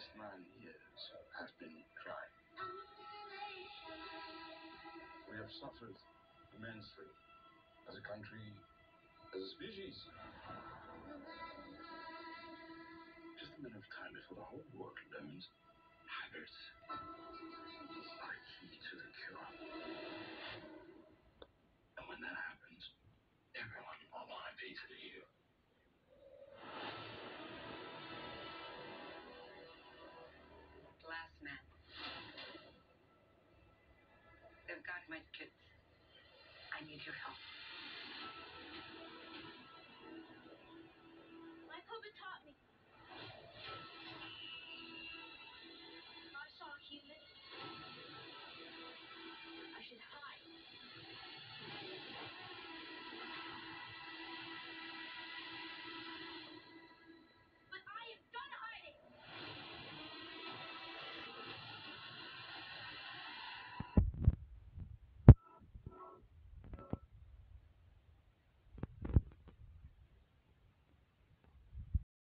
last 9 years has been trying. We have suffered immensely as a country, as a species. Just a matter of time before the whole world learns hybrids are key to the cure. And when that happens, everyone will want a piece of you. Last man. They've got my kids. I need your help. My papa taught me.